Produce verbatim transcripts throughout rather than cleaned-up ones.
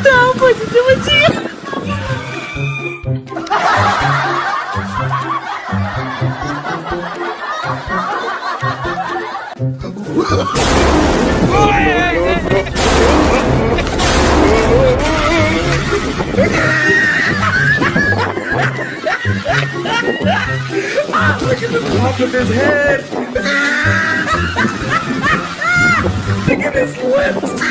então, pode ser uma tia. Ah, look at the top of his head! Look at his lips!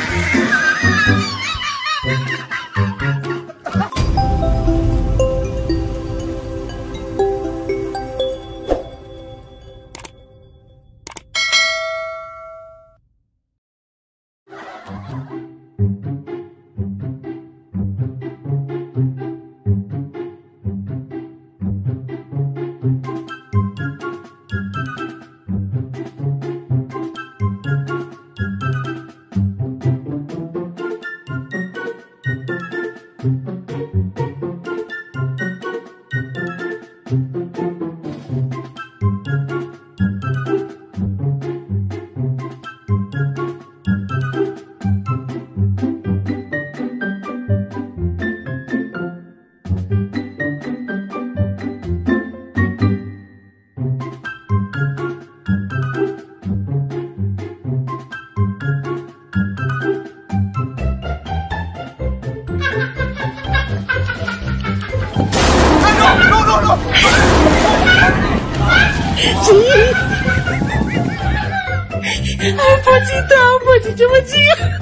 Ai, pode então, pode ser uma tia.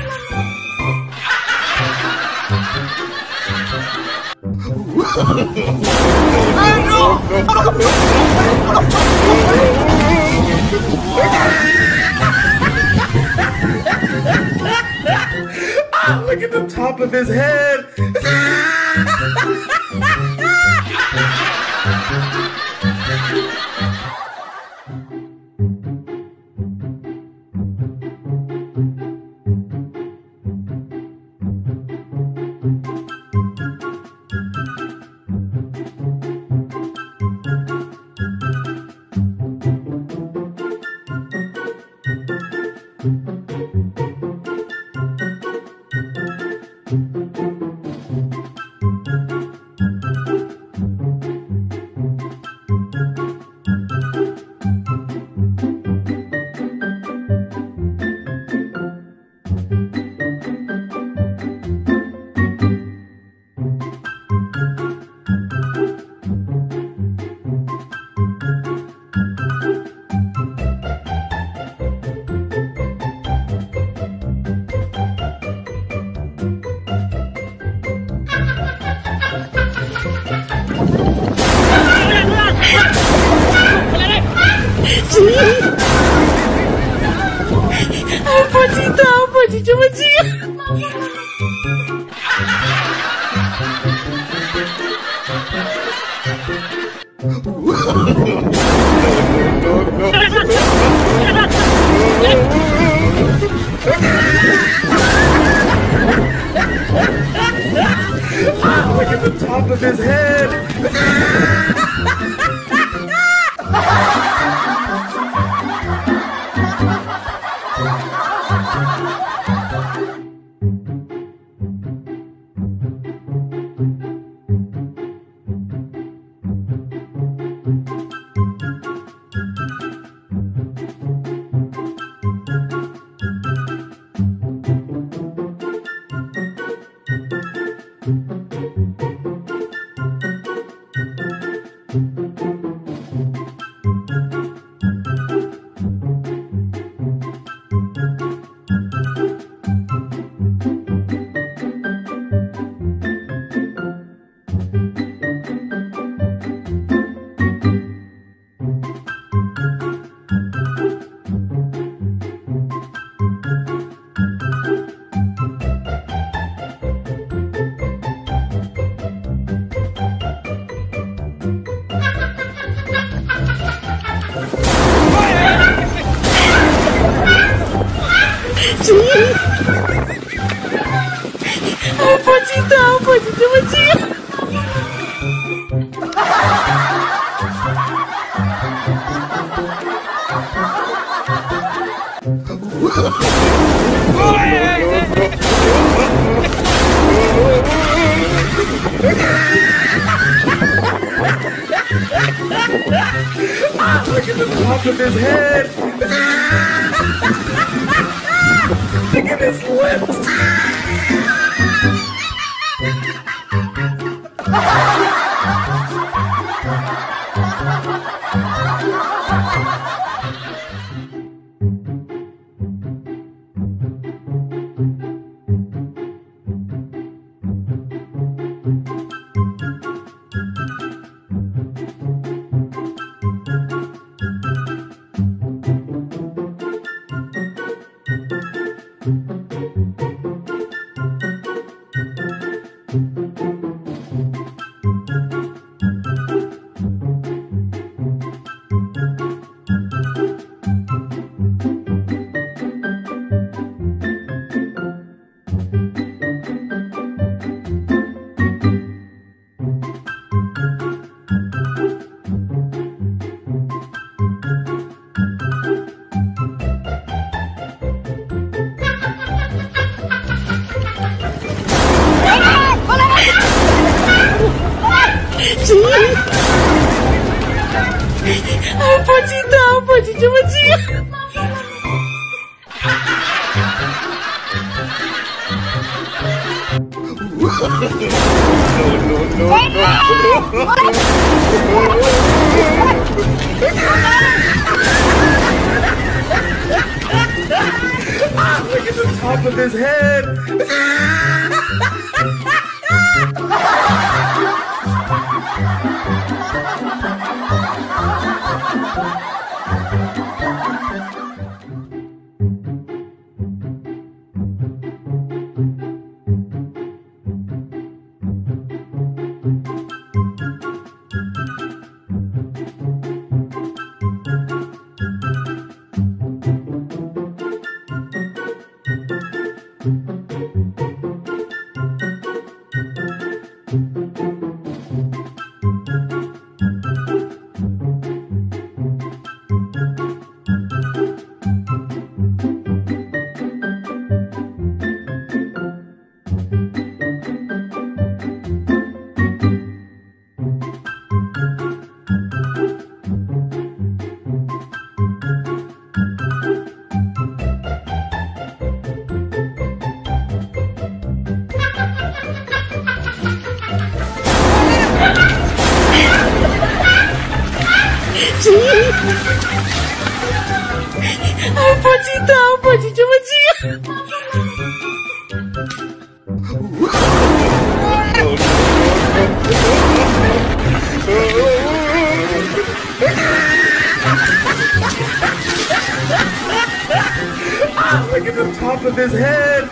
Ai, não! Ah, look at the top of his head! Ai, pode então, pode ser uma tia. Ah, look at the top of his head! Ai, pode então, pode ser uma tia. Oh, top of his head. Look at his lips. Ai, pode dar, pode dar, pode No, no, no, no. Ah, look at the top of his head. Ai, pode dar, pode dar, pode dar. Ah, look at the top of his head.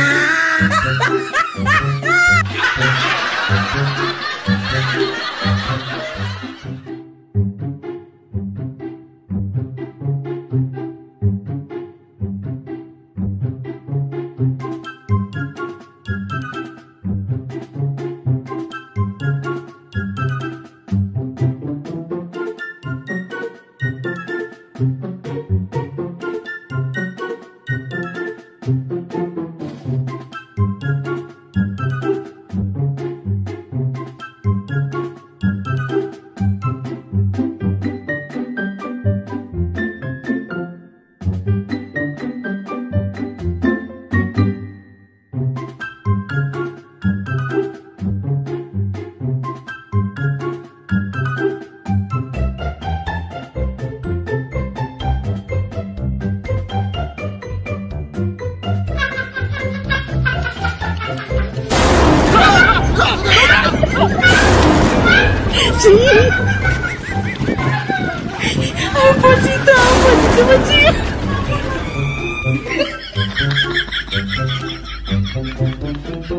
Ai, pode dar, pode dar, pode dar.